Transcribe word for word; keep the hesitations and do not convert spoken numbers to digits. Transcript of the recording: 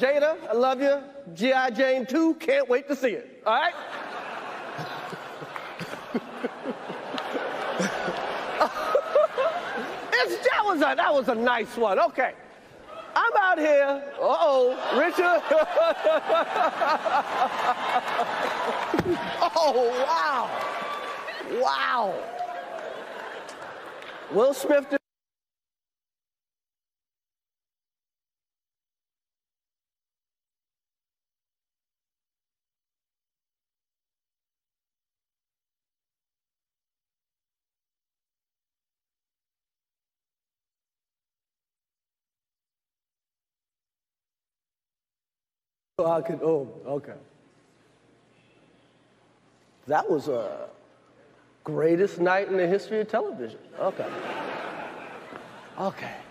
Jada, I love you. G I Jane two, can't wait to see it. All right? it's, that, was a, that was a nice one. Okay. I'm out here. Uh-oh, Richard. oh, wow. Wow. Will Smith did So I could, oh, okay. That was a greatest night in the history of television. Okay. Okay.